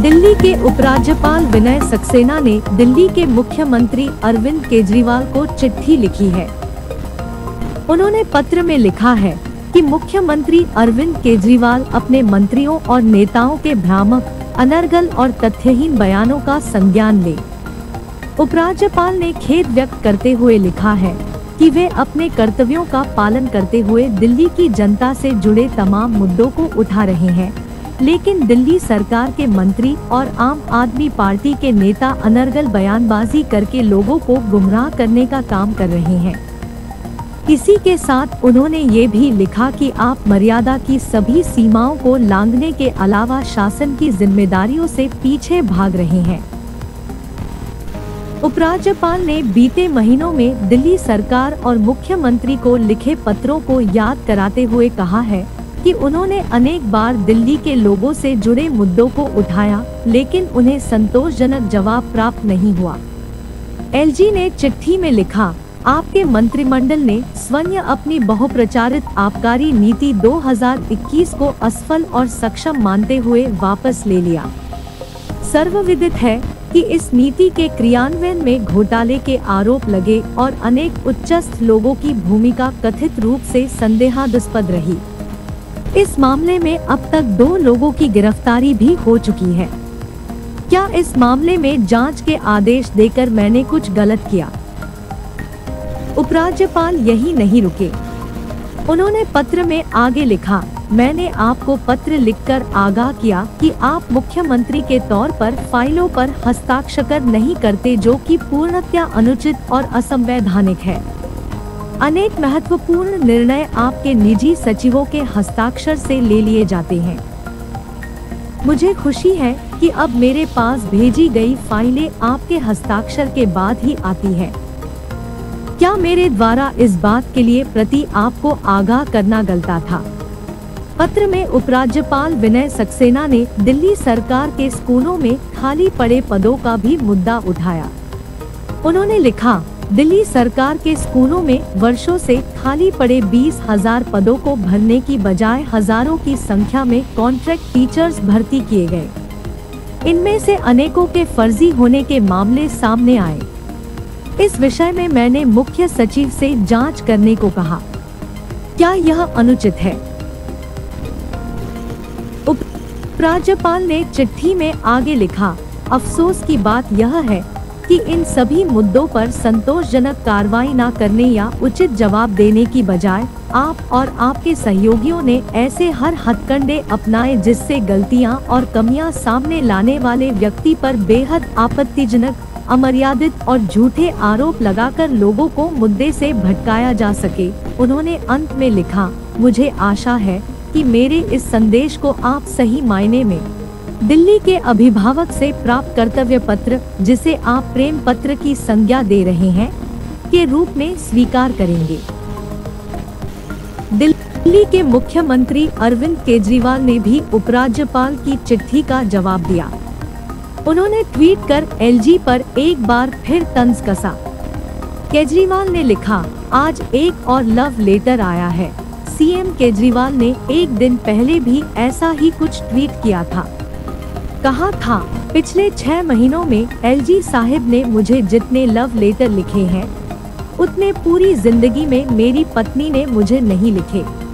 दिल्ली के उपराज्यपाल विनय सक्सेना ने दिल्ली के मुख्यमंत्री अरविंद केजरीवाल को चिट्ठी लिखी है। उन्होंने पत्र में लिखा है कि मुख्यमंत्री अरविंद केजरीवाल अपने मंत्रियों और नेताओं के भ्रामक, अनर्गल और तथ्यहीन बयानों का संज्ञान ले। उपराज्यपाल ने खेद व्यक्त करते हुए लिखा है कि वे अपने कर्तव्यों का पालन करते हुए दिल्ली की जनता से जुड़े तमाम मुद्दों को उठा रहे हैं, लेकिन दिल्ली सरकार के मंत्री और आम आदमी पार्टी के नेता अनर्गल बयानबाजी करके लोगों को गुमराह करने का काम कर रहे हैं। इसी के साथ उन्होंने ये भी लिखा कि आप मर्यादा की सभी सीमाओं को लांघने के अलावा शासन की जिम्मेदारियों से पीछे भाग रहे हैं। उपराज्यपाल ने बीते महीनों में दिल्ली सरकार और मुख्यमंत्री को लिखे पत्रों को याद कराते हुए कहा है कि उन्होंने अनेक बार दिल्ली के लोगों से जुड़े मुद्दों को उठाया, लेकिन उन्हें संतोषजनक जवाब प्राप्त नहीं हुआ। एलजी ने चिट्ठी में लिखा, आपके मंत्रिमंडल ने स्वयं अपनी बहुप्रचारित आबकारी नीति 2021 को असफल और सक्षम मानते हुए वापस ले लिया। सर्वविदित है कि इस नीति के क्रियान्वयन में घोटाले के आरोप लगे और अनेक उच्चस्थ लोगों की भूमिका कथित रूप से संदेहास्पद रही। इस मामले में अब तक 2 लोगों की गिरफ्तारी भी हो चुकी है। क्या इस मामले में जांच के आदेश देकर मैंने कुछ गलत किया? उपराज्यपाल यही नहीं रुके। उन्होंने पत्र में आगे लिखा, मैंने आपको पत्र लिखकर आगाह किया कि आप मुख्यमंत्री के तौर पर फाइलों पर हस्ताक्षर नहीं करते, जो कि पूर्णतया अनुचित और असंवैधानिक है। अनेक महत्वपूर्ण निर्णय आपके निजी सचिवों के हस्ताक्षर से ले लिए जाते हैं। मुझे खुशी है कि अब मेरे पास भेजी गई फाइलें आपके हस्ताक्षर के बाद ही आती है। क्या मेरे द्वारा इस बात के लिए प्रति आपको आगाह करना गलता था? पत्र में उपराज्यपाल विनय सक्सेना ने दिल्ली सरकार के स्कूलों में खाली पड़े पदों का भी मुद्दा उठाया। उन्होंने लिखा, दिल्ली सरकार के स्कूलों में वर्षों से खाली पड़े 20,000 पदों को भरने की बजाय हजारों की संख्या में कॉन्ट्रैक्ट टीचर्स भर्ती किए गए। इनमें से अनेकों के फर्जी होने के मामले सामने आए। इस विषय में मैंने मुख्य सचिव से जांच करने को कहा। क्या यह अनुचित है? उपराज्यपाल ने चिट्ठी में आगे लिखा, अफसोस की बात यह है कि इन सभी मुद्दों पर संतोषजनक कार्रवाई न करने या उचित जवाब देने की बजाय आप और आपके सहयोगियों ने ऐसे हर हथकंडे अपनाए जिससे गलतियां और कमियां सामने लाने वाले व्यक्ति पर बेहद आपत्तिजनक, अमर्यादित और झूठे आरोप लगाकर लोगों को मुद्दे से भटकाया जा सके। उन्होंने अंत में लिखा, मुझे आशा है कि मेरे इस संदेश को आप सही मायने में दिल्ली के अभिभावक से प्राप्त कर्तव्य पत्र, जिसे आप प्रेम पत्र की संज्ञा दे रहे हैं, के रूप में स्वीकार करेंगे। दिल्ली के मुख्यमंत्री अरविंद केजरीवाल ने भी उपराज्यपाल की चिट्ठी का जवाब दिया। उन्होंने ट्वीट कर एलजी पर एक बार फिर तंज कसा। केजरीवाल ने लिखा, आज एक और लव लेटर आया है। सीएम केजरीवाल ने एक दिन पहले भी ऐसा ही कुछ ट्वीट किया था। कहा था, पिछले 6 महीनों में एलजी साहिब ने मुझे जितने लव लेटर लिखे हैं, उतने पूरी जिंदगी में मेरी पत्नी ने मुझे नहीं लिखे।